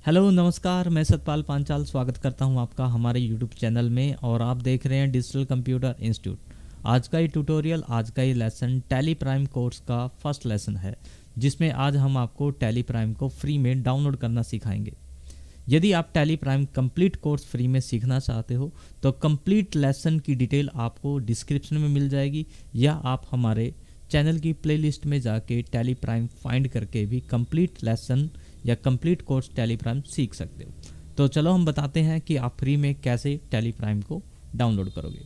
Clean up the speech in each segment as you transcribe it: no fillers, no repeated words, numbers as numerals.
Hello नमस्कार, मैं सतपाल पांचाल स्वागत करता हूं आपका हमारे यूट्यूब चैनल में और आप देख रहे हैं डिजिटल कंप्यूटर इंस्टीट्यूट। आज का ये ट्यूटोरियल, आज का ये लेसन टैली प्राइम कोर्स का फर्स्ट लेसन है, जिसमें आज हम आपको टैली प्राइम को फ्री में डाउनलोड करना सिखाएंगे। यदि आप Tally Prime complete course free में सीखना चाहते हो तो कंप्लीट लेसन की डिटेल आपको डिस्क्रिप्शन में मिल जाएगी, या आप हमारे चैनल की प्लेलिस्ट में जाके टैली प्राइम फाइंड करके भी कंप्लीट लेसन या कंप्लीट कोर्स टैली प्राइम सीख सकते हो। तो चलो हम बताते हैं कि आप फ्री में कैसे टैली प्राइम को डाउनलोड करोगे।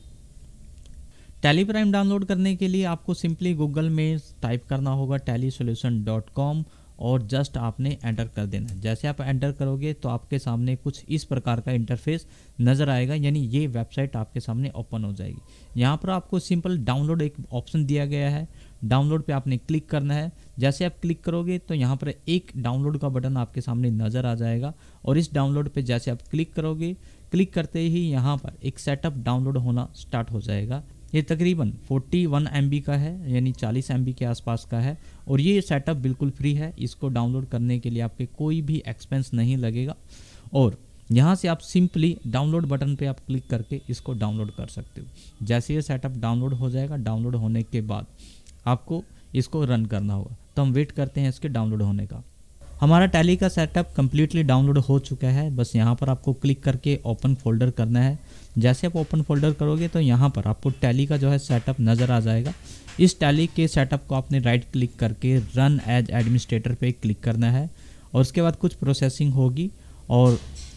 टैली प्राइम डाउनलोड करने के लिए आपको सिंपली गूगल में टाइप करना होगा tallysolution.com और जस्ट आपने एंटर कर देना है। जैसे आप एंटर करोगे तो आपके सामने कुछ इस प्रकार का इंटरफेस नज़र आएगा, यानी ये वेबसाइट आपके सामने ओपन हो जाएगी। यहाँ पर आपको सिंपल डाउनलोड एक ऑप्शन दिया गया है, डाउनलोड पे आपने क्लिक करना है। जैसे आप क्लिक करोगे तो यहाँ पर एक डाउनलोड का बटन आपके सामने नज़र आ जाएगा और इस डाउनलोड पे जैसे आप क्लिक करोगे, क्लिक करते ही यहाँ पर एक सेटअप डाउनलोड होना स्टार्ट हो जाएगा। ये तकरीबन 41 MB का है, यानी 40 MB के आसपास का है और ये सेटअप बिल्कुल फ्री है। इसको डाउनलोड करने के लिए आपके कोई भी एक्सपेंस नहीं लगेगा और यहाँ से आप सिंपली डाउनलोड बटन पे आप क्लिक करके इसको डाउनलोड कर सकते हो। जैसे ये सेटअप डाउनलोड हो जाएगा, डाउनलोड होने के बाद आपको इसको रन करना होगा। तो हम वेट करते हैं इसके डाउनलोड होने का। हमारा टैली का सेटअप कम्प्लीटली डाउनलोड हो चुका है। बस यहाँ पर आपको क्लिक करके ओपन फोल्डर करना है। जैसे आप ओपन फोल्डर करोगे तो यहाँ पर आपको टैली का जो है सेटअप नज़र आ जाएगा। इस टैली के सेटअप को आपने राइट क्लिक करके रन एज एडमिनिस्ट्रेटर पे क्लिक करना है और उसके बाद कुछ प्रोसेसिंग होगी और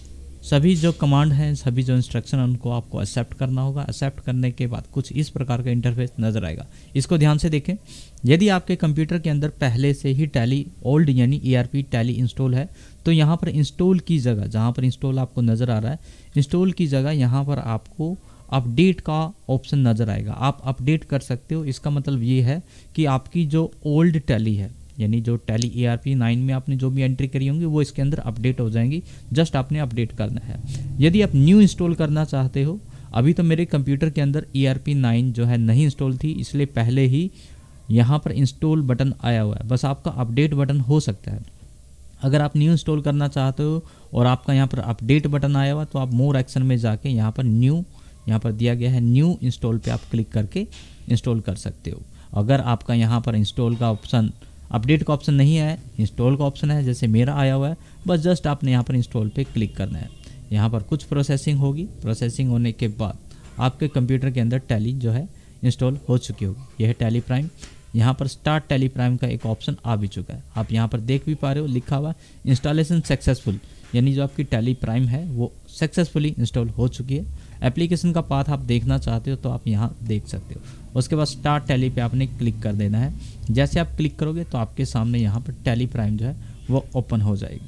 सभी जो कमांड हैं, सभी जो इंस्ट्रक्शन हैं, उनको आपको एक्सेप्ट करना होगा। एक्सेप्ट करने के बाद कुछ इस प्रकार का इंटरफेस नज़र आएगा। इसको ध्यान से देखें। यदि आपके कंप्यूटर के अंदर पहले से ही टैली ओल्ड यानी ERP टैली इंस्टॉल है तो यहाँ पर इंस्टॉल की जगह, जहाँ पर इंस्टॉल आपको नज़र आ रहा है, इंस्टॉल की जगह यहाँ पर आपको अपडेट का ऑप्शन नज़र आएगा। आप अपडेट कर सकते हो। इसका मतलब ये है कि आपकी जो ओल्ड टैली है, यानी जो टैली ERP 9 में आपने जो भी एंट्री करी होंगी वो इसके अंदर अपडेट हो जाएंगी। जस्ट आपने अपडेट करना है। यदि आप न्यू इंस्टॉल करना चाहते हो, अभी तो मेरे कंप्यूटर के अंदर ERP 9 जो है नहीं इंस्टॉल थी, इसलिए पहले ही यहाँ पर इंस्टॉल बटन आया हुआ है। बस आपका अपडेट बटन हो सकता है। अगर आप न्यू इंस्टॉल करना चाहते हो और आपका यहाँ पर अपडेट बटन आया हुआ तो आप मोर एक्शन में जाके यहाँ पर न्यू, यहाँ पर दिया गया है न्यू इंस्टॉल पे आप क्लिक करके इंस्टॉल कर सकते हो। अगर आपका यहाँ पर इंस्टॉल का ऑप्शन, अपडेट का ऑप्शन नहीं है, इंस्टॉल का ऑप्शन है, जैसे मेरा आया हुआ है, बस जस्ट आपने यहाँ पर इंस्टॉल पे क्लिक करना है। यहाँ पर कुछ प्रोसेसिंग होगी। प्रोसेसिंग होने के बाद आपके कंप्यूटर के अंदर टैली जो है इंस्टॉल हो चुकी होगी। यह है टैली प्राइम। यहाँ पर स्टार्ट टैली प्राइम का एक ऑप्शन आ भी चुका है। आप यहाँ पर देख भी पा रहे हो, लिखा हुआ इंस्टॉलेशन सक्सेसफुल, यानी जो आपकी टैली प्राइम है वो सक्सेसफुली इंस्टॉल हो चुकी है। एप्लीकेशन का पाथ आप देखना चाहते हो तो आप यहाँ देख सकते हो। उसके बाद स्टार्ट टैली पे आपने क्लिक कर देना है। जैसे आप क्लिक करोगे तो आपके सामने यहाँ पर टैली प्राइम जो है वो ओपन हो जाएगी।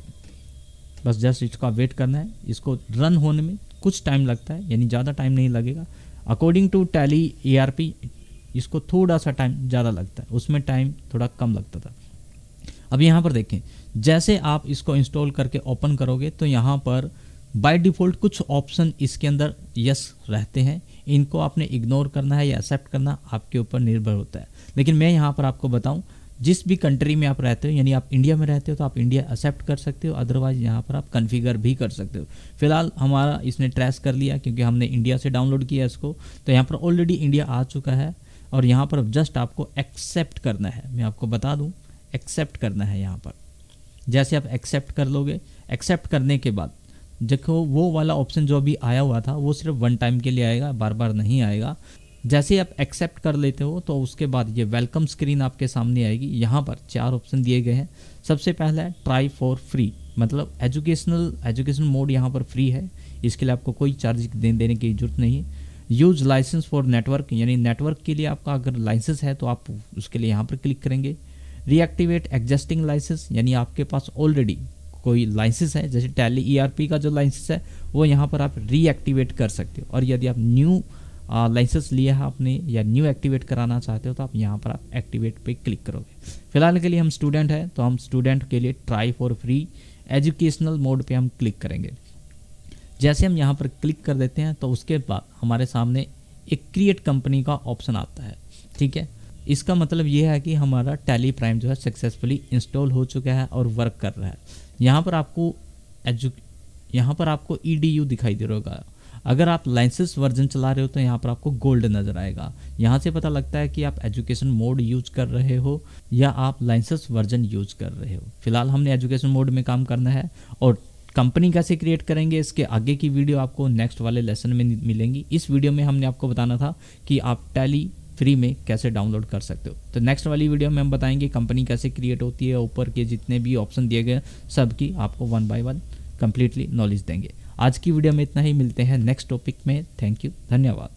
बस जस्ट इसका वेट करना है। इसको रन होने में कुछ टाइम लगता है, यानी ज़्यादा टाइम नहीं लगेगा। अकॉर्डिंग टू टैली ERP इसको थोड़ा सा टाइम ज़्यादा लगता है, उसमें टाइम थोड़ा कम लगता था। अब यहाँ पर देखें, जैसे आप इसको इंस्टॉल करके ओपन करोगे तो यहाँ पर बाय डिफ़ॉल्ट कुछ ऑप्शन इसके अंदर यस रहते हैं। इनको आपने इग्नोर करना है या एक्सेप्ट करना आपके ऊपर निर्भर होता है। लेकिन मैं यहाँ पर आपको बताऊँ, जिस भी कंट्री में आप रहते हो, यानी आप इंडिया में रहते हो तो आप इंडिया एक्सेप्ट कर सकते हो, अदरवाइज यहाँ पर आप कन्फिगर भी कर सकते हो। फिलहाल हमारा इसने ट्रेस कर लिया क्योंकि हमने इंडिया से डाउनलोड किया इसको, तो यहाँ पर ऑलरेडी इंडिया आ चुका है और यहाँ पर जस्ट आपको एक्सेप्ट करना है। मैं आपको बता दूँ, एक्सेप्ट करना है यहाँ पर। जैसे आप एक्सेप्ट कर लोगे, एक्सेप्ट करने के बाद देखो वो वाला ऑप्शन जो अभी आया हुआ था वो सिर्फ वन टाइम के लिए आएगा, बार बार नहीं आएगा। जैसे आप एक्सेप्ट कर लेते हो तो उसके बाद ये वेलकम स्क्रीन आपके सामने आएगी। यहाँ पर 4 ऑप्शन दिए गए हैं। सबसे पहला है ट्राई फॉर फ्री, मतलब एजुकेशन मोड यहाँ पर फ्री है। इसके लिए आपको कोई चार्ज देने की जरूरत नहीं है। यूज लाइसेंस फॉर नेटवर्क, यानी नेटवर्क के लिए आपका अगर लाइसेंस है तो आप उसके लिए यहाँ पर क्लिक करेंगे। रीएक्टिवेट एग्जिस्टिंग लाइसेंस, यानी आपके पास ऑलरेडी कोई लाइसेंस है, जैसे टैली ERP का जो लाइसेंस है वो यहाँ पर आप रीएक्टिवेट कर सकते हो। और यदि आप न्यू लाइसेंस लिया है आपने या न्यू एक्टिवेट कराना चाहते हो तो आप यहाँ पर आप एक्टिवेट पे क्लिक करोगे। फिलहाल के लिए हम स्टूडेंट हैं तो हम स्टूडेंट के लिए try for free educational mode पे हम क्लिक करेंगे। जैसे हम यहाँ पर क्लिक कर देते हैं तो उसके बाद हमारे सामने एक क्रिएट कंपनी का ऑप्शन आता है। ठीक है, इसका मतलब ये है कि हमारा टैली प्राइम जो है सक्सेसफुली इंस्टॉल हो चुका है और वर्क कर रहा है। यहाँ पर आपको यहाँ पर आपको EDU दिखाई दे रहा होगा। अगर आप लाइसेंस वर्जन चला रहे हो तो यहाँ पर आपको गोल्ड नज़र आएगा। यहाँ से पता लगता है कि आप एजुकेशन मोड यूज कर रहे हो या आप लाइसेंस वर्जन यूज कर रहे हो। फिलहाल हमने एजुकेशन मोड में काम करना है, और कंपनी कैसे क्रिएट करेंगे इसके आगे की वीडियो आपको नेक्स्ट वाले लेसन में मिलेंगी। इस वीडियो में हमने आपको बताना था कि आप टैली फ्री में कैसे डाउनलोड कर सकते हो। तो नेक्स्ट वाली वीडियो में हम बताएंगे कंपनी कैसे क्रिएट होती है, ऊपर के जितने भी ऑप्शन दिए गए सब की आपको 1 बाय 1 कंप्लीटली नॉलेज देंगे। आज की वीडियो में इतना ही, मिलते हैं नेक्स्ट टॉपिक में। थैंक यू, धन्यवाद।